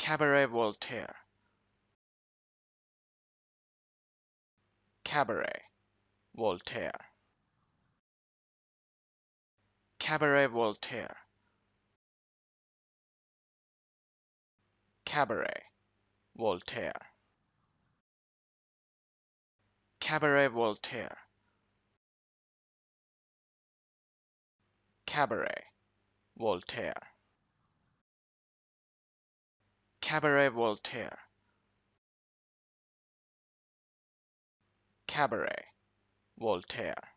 Cabaret Voltaire. Cabaret Voltaire. Cabaret Voltaire. Cabaret Voltaire. Cabaret Voltaire. Cabaret Voltaire. Cabaret Voltaire. Cabaret Voltaire.